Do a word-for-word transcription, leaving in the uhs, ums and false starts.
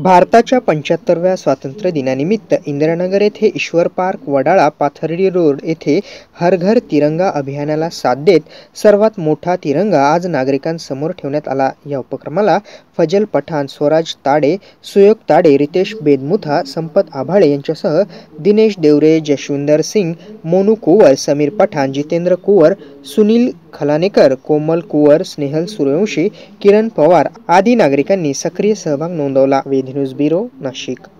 भारताच्या पंच्याहत्तराव्या स्वातंत्र्य दिनानिमित्त इंदिरानगर येथे ईश्वर पार्क वडाळा पाथर्डी रोड येथे हर घर तिरंगा अभियानाला साथ देत सर्वात मोठा तिरंगा आज नागरिकांसमोर ठेवण्यात आला। या उपक्रमाला फजल पठाण, स्वराज ताडे, सुयोग ताडे, रितेश बेदमुथा, संपत आभाळे यांच्यासह दिनेश देवरे, जशविंदर सिंग, मोनू कुवर, समीर पठाण, जितेंद्र कुवर, सुनील खलानेकर, कोमल कुवर, स्नेहल सूर्यवंशी, किरण पवार आदी नागरिकांनी सक्रिय सहभाग नोंदवला। Ved news bureau, Nashik.